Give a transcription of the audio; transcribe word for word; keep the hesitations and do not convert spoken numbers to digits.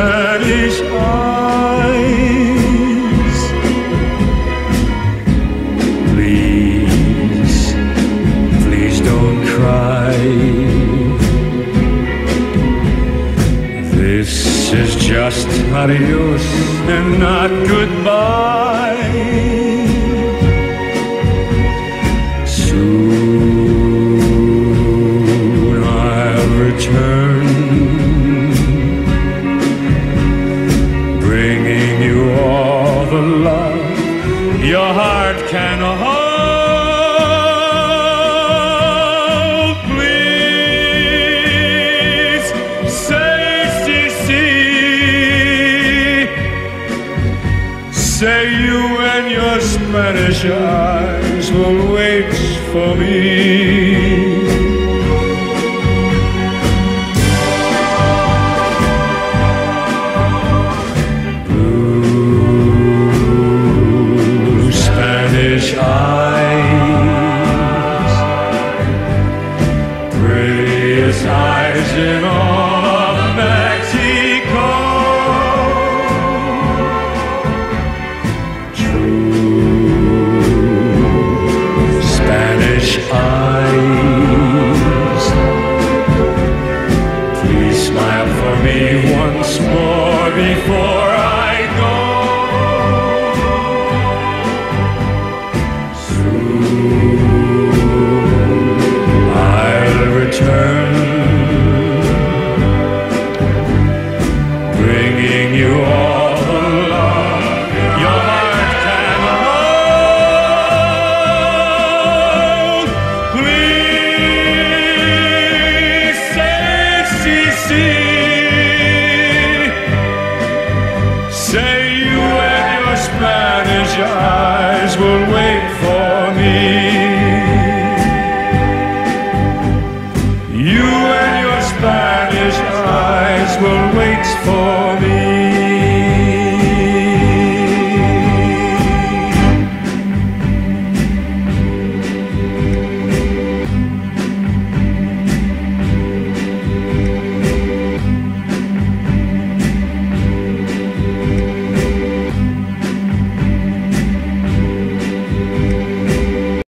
Spanish eyes. Please, please don't cry. This is just adios and not goodbye. Soon I'll return, bringing you all the love your heart can hold. Please say, si, si. Say you and your Spanish eyes will wait for me.